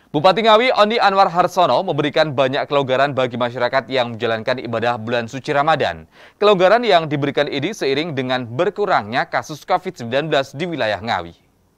Bupati Ngawi Oni Anwar Harsono memberikan banyak kelonggaran bagi masyarakat yang menjalankan ibadah bulan suci Ramadan. Kelonggaran yang diberikan ini seiring dengan berkurangnya kasus COVID-19 di wilayah Ngawi.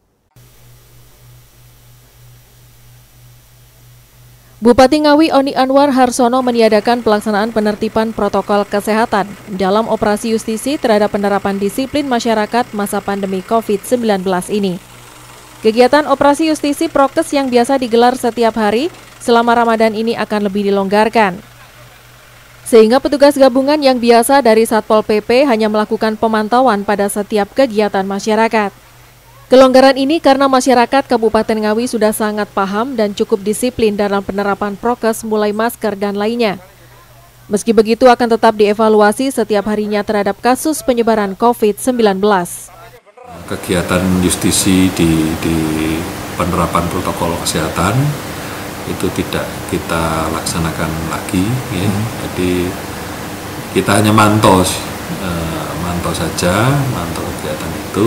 Bupati Ngawi Oni Anwar Harsono meniadakan pelaksanaan penertiban protokol kesehatan dalam operasi justisi terhadap penerapan disiplin masyarakat masa pandemi COVID-19 ini. Kegiatan operasi justisi prokes yang biasa digelar setiap hari selama Ramadan ini akan lebih dilonggarkan. Sehingga petugas gabungan yang biasa dari Satpol PP hanya melakukan pemantauan pada setiap kegiatan masyarakat. Kelonggaran ini karena masyarakat Kabupaten Ngawi sudah sangat paham dan cukup disiplin dalam penerapan prokes mulai masker dan lainnya. Meski begitu akan tetap dievaluasi setiap harinya terhadap kasus penyebaran COVID-19. Kegiatan justisi di penerapan protokol kesehatan itu tidak kita laksanakan lagi, ya. Jadi kita hanya mantau saja, mantau kegiatan itu.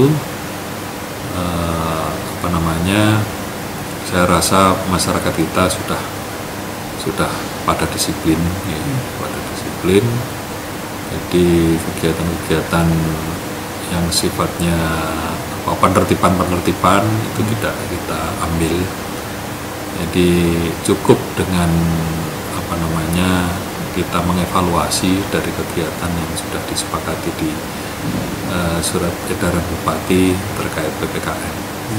Saya rasa masyarakat kita sudah pada disiplin, ya, pada disiplin. Jadi kegiatan-kegiatan yang sifatnya penertiban itu tidak kita ambil. Jadi cukup dengan kita mengevaluasi dari kegiatan yang sudah disepakati di surat edaran Bupati terkait PPKM.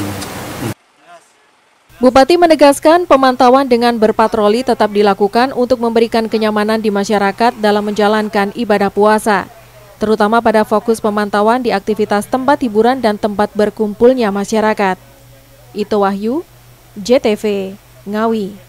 Bupati menegaskan pemantauan dengan berpatroli tetap dilakukan untuk memberikan kenyamanan di masyarakat dalam menjalankan ibadah puasa, terutama pada fokus pemantauan di aktivitas tempat hiburan dan tempat berkumpulnya masyarakat. Ito Wahyu, JTV, Ngawi.